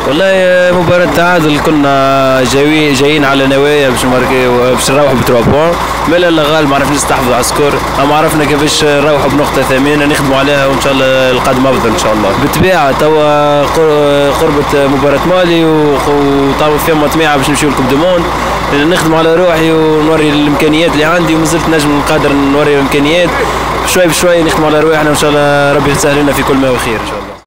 والله مباراة تعادل، كنا جايين على نوايا باش نروحوا ب3 بوان، مالا الغال ما عرفناش نستحفظوا على السكور، اما عرفنا كيفاش نروحوا بنقطة ثمينة نخدموا عليها وان شاء الله القادم افضل ان شاء الله. بالطبيعة توا قربت مباراة مالي وطاو فيها طميعة باش نمشيو لكوب دو موند، نخدم على روحي ونوري الامكانيات اللي عندي، ومازلت نجم قادر نوري الامكانيات، بشوي بشوي نخدم على روحنا وان شاء الله ربي يسهل لنا في كل ما هو خير ان شاء الله.